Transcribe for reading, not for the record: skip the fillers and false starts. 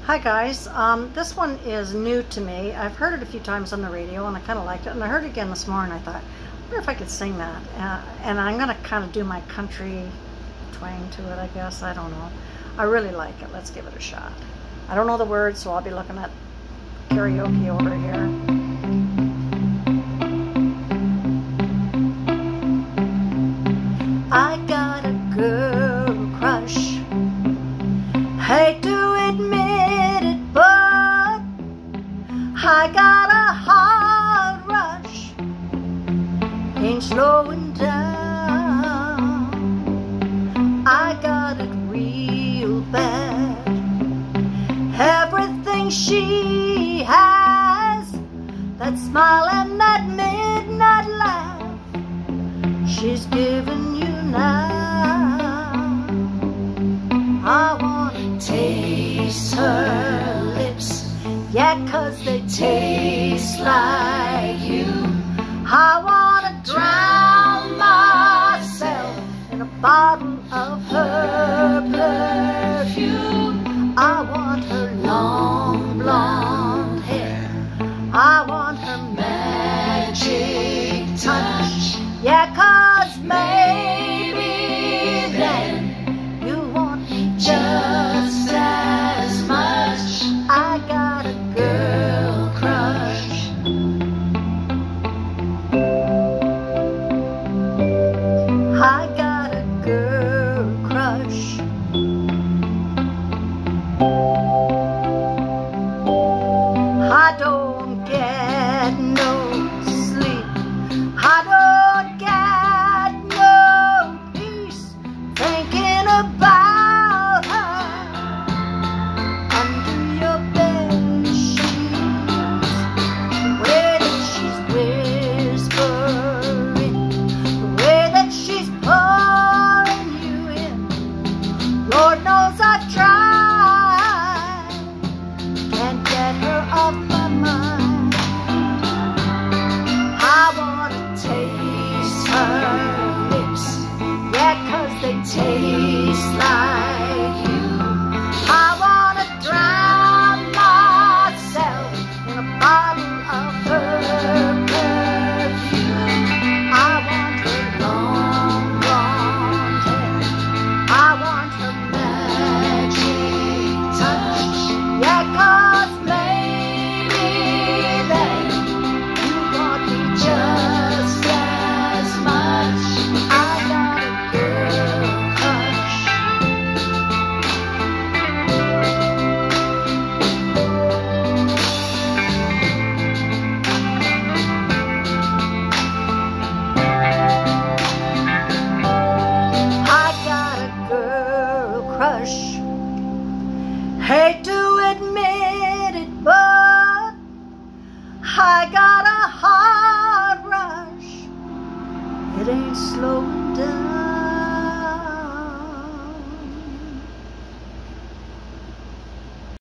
Hi guys, this one is new to me. I've heard it a few times on the radio and I kind of liked it, and I heard it again this morning. I thought, I wonder if I could sing that, and I'm going to kind of do my country twang to it, I guess. I don't know. I really like it. Let's give it a shot. I don't know the words, so I'll be looking at karaoke over here. I got a girl crush. Hate to admit it, but I got a hard rush. Ain't slowing down. I got it real bad. Everything she has, that smile and that midnight laugh, she's giving you now. I wanna taste her lips, yeah, 'cause they taste like you. I wanna drown myself in a bottle of her perfume. I want her long blonde hair, I want her magic touch, yeah, 'cause maybe then you want me just as much. I got a girl crush. I got a girl crush. I don't get no sleep. I don't get no peace thinking about her under your bed sheets. The way that she's whispering, the way that she's pulling you in. Lord knows I've tried, can't get her off my mind. I wanna taste her lips, yeah, 'cause they taste like you. I wanna drown myself in a bottle of her perfume. I want her long blonde hair, I want her magic touch, yeah, 'cause maybe then you want me just as much. I got a girl crush. I got a girl crush. Hate to admit it, but I got a hard rush. It ain't slowing down.